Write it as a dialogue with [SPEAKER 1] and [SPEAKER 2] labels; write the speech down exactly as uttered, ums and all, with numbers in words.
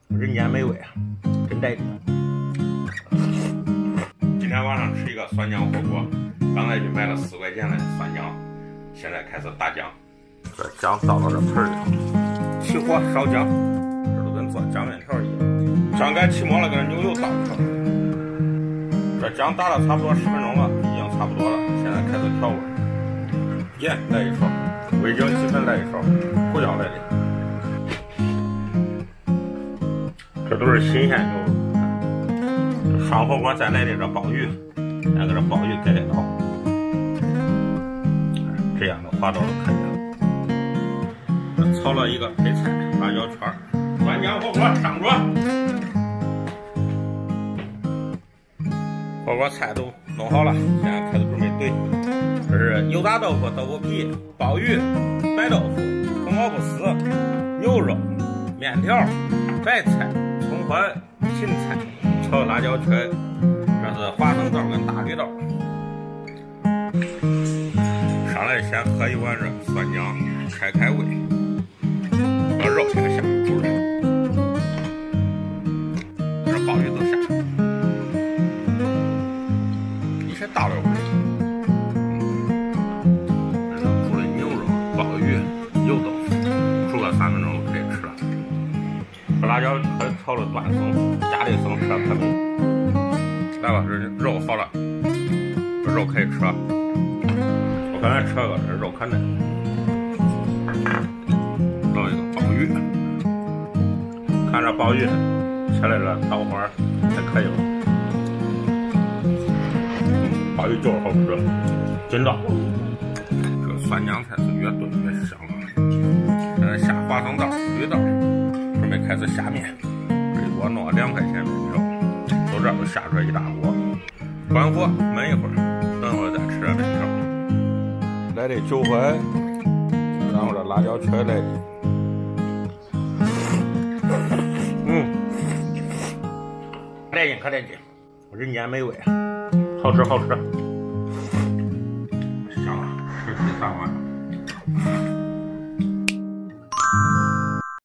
[SPEAKER 1] 人间美味啊，真带劲。今天晚上吃一个酸浆火锅，刚才就买了四块钱的酸浆，现在开始打浆。这浆倒到这盆里头，起火烧浆，这都跟做浆面条一样。浆该起沫了，给这牛油倒上。这浆打了差不多十分钟了，已经差不多了。现在开始调味，盐来一勺，味精几分来一勺，胡椒来的。这都是新鲜牛肉。上火锅再来的这鲍鱼，再给这鲍鱼改改刀，这样的滑刀都可以了。炒了一个配菜，辣椒圈，酸浆火锅上桌。火锅菜都弄好了，现在开始准备怼。这是油炸豆腐、豆腐皮、鲍鱼、白豆腐、红萝卜丝、牛肉、面条、白菜、葱花、芹菜、炒辣椒圈，这是花生豆跟大绿豆。上来先喝一碗这酸浆，开开胃。把肉先下煮来，这鲍鱼都下，一些大料味。这煮的牛肉、鲍鱼、油豆腐，煮个三分钟就可以吃了。这辣椒可炒了断生，加的生吃可美。来吧，这肉好了，这肉可以吃了。我刚才吃了个，这肉可嫩。弄一个鲍鱼，看这鲍鱼切来这刀花还可以了。鲍鱼就是好吃，筋道。这个酸浆菜是越炖越香了。现在下花生豆、绿豆，准备开始下面。这一锅弄了两块钱面条，到这都下出来一大锅。关火焖一会儿，等会儿再吃这面条。来的韭黄，然后这辣椒圈来的。嗯，带劲可带劲，人间美味，好吃好吃，香啊！吃第三碗。